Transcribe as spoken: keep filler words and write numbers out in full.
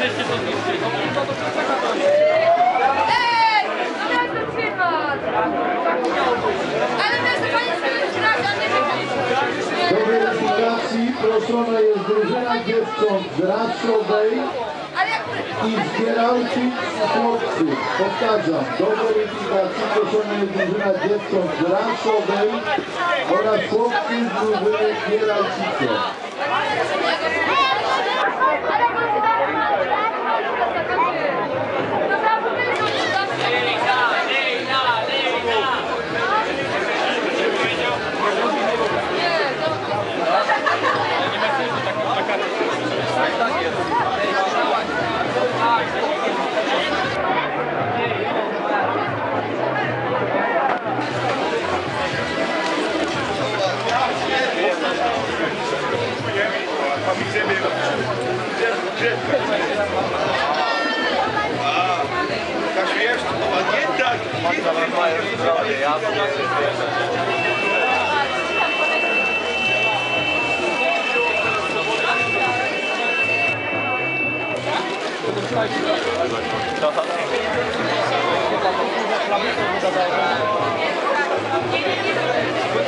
Do weryfikacji proszona jest drużyna dziewcząt z Raszowej i Zbierałczyk z chłopcy. Powtarzam, do weryfikacji proszona jest drużyna dziewcząt z Raszowej oraz chłopcy z drużyny Zbierałczyce. Thank you.